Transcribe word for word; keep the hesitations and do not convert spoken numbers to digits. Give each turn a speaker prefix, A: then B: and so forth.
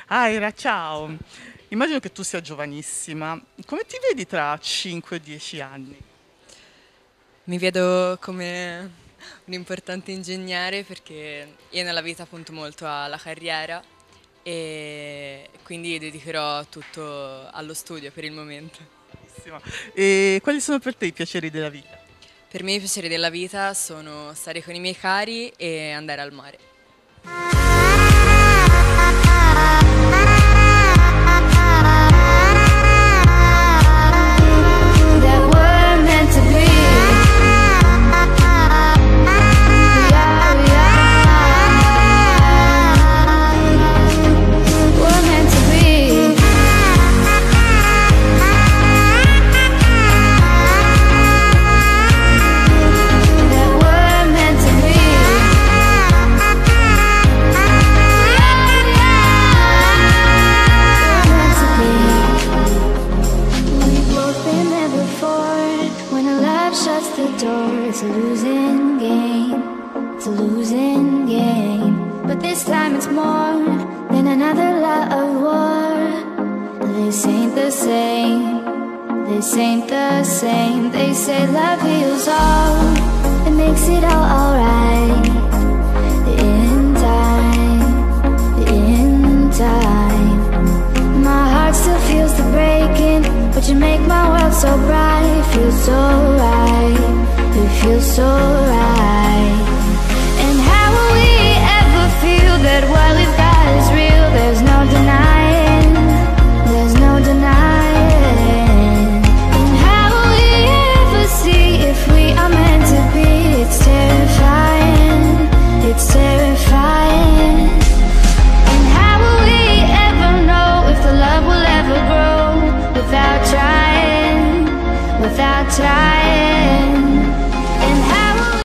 A: Aira, ciao. Immagino che tu sia giovanissima. Come ti vedi tra cinque dieci anni?
B: Mi vedo come un importante ingegnere perché io nella vita punto molto alla carriera e quindi dedicherò tutto allo studio per il momento.
A: Bravissima. E quali sono per te i piaceri della vita?
B: Per me i piaceri della vita sono stare con i miei cari e andare al mare.
C: That we're meant to be. We are, we are. We're meant to be. That we're meant to be. We've both been there before. When a love shuts the door, it's a losing game. It's a losing game. But this time it's more than another lot of war. This ain't the same. This ain't the same. They say love heals all. It makes it all alright. In time. In time. My heart still feels the breaking, but you make my world so bright. Feels so right, it feels so right. And how will we ever feel that what we've got is real? There's no denying, there's no denying. And how will we ever see if we are meant to be? It's terrifying, it's terrifying. And how will we ever know if the love will ever grow without trying, without trying? And how